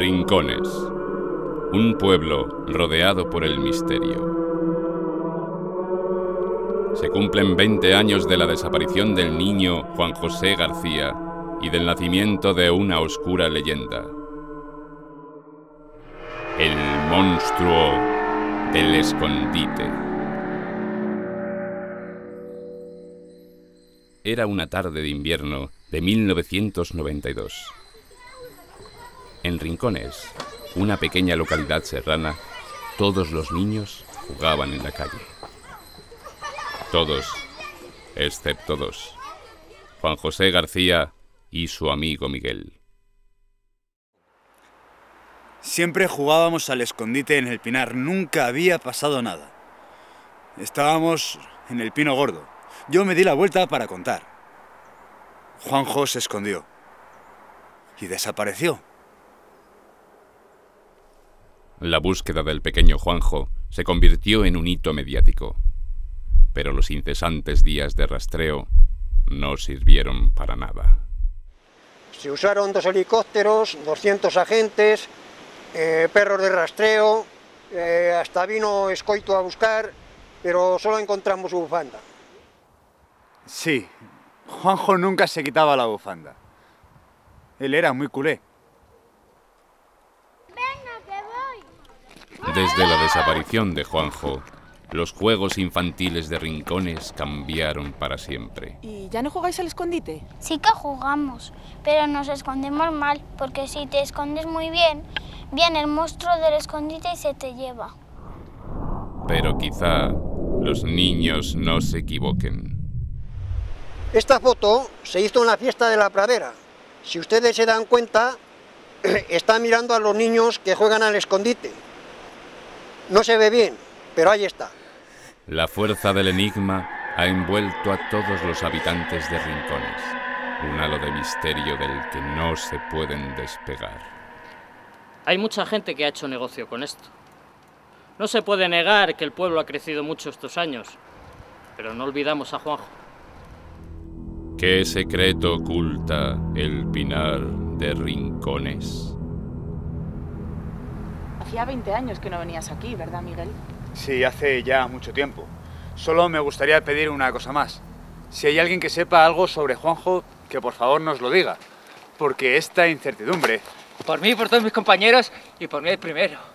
Rincones, un pueblo rodeado por el misterio. Se cumplen 20 años de la desaparición del niño Juan José García y del nacimiento de una oscura leyenda. El monstruo del escondite. Era una tarde de invierno de 1992. En Rincones, una pequeña localidad serrana, todos los niños jugaban en la calle. Todos, excepto dos: Juan José García y su amigo Miguel. Siempre jugábamos al escondite en el pinar, nunca había pasado nada. Estábamos en el pino gordo. Yo me di la vuelta para contar. Juanjo se escondió y desapareció. La búsqueda del pequeño Juanjo se convirtió en un hito mediático, pero los incesantes días de rastreo no sirvieron para nada. Se usaron 2 helicópteros, 200 agentes, perros de rastreo, hasta vino Escoito a buscar, pero solo encontramos su bufanda. Sí, Juanjo nunca se quitaba la bufanda. Él era muy culé. Desde la desaparición de Juanjo, los juegos infantiles de Rincones cambiaron para siempre. ¿Y ya no jugáis al escondite? Sí que jugamos, pero nos escondemos mal, porque si te escondes muy bien, viene el monstruo del escondite y se te lleva. Pero quizá los niños no se equivoquen. Esta foto se hizo en la fiesta de la pradera. Si ustedes se dan cuenta, está mirando a los niños que juegan al escondite. No se ve bien, pero ahí está. La fuerza del enigma ha envuelto a todos los habitantes de Rincones, un halo de misterio del que no se pueden despegar. Hay mucha gente que ha hecho negocio con esto. No se puede negar que el pueblo ha crecido mucho estos años, pero no olvidamos a Juanjo. ¿Qué secreto oculta el pinar de Rincones? Hacía 20 años que no venías aquí, ¿verdad, Miguel? Sí, hace ya mucho tiempo. Solo me gustaría pedir una cosa más. Si hay alguien que sepa algo sobre Juanjo, que por favor nos lo diga. Porque esta incertidumbre... Por mí, por todos mis compañeros y por mí el primero.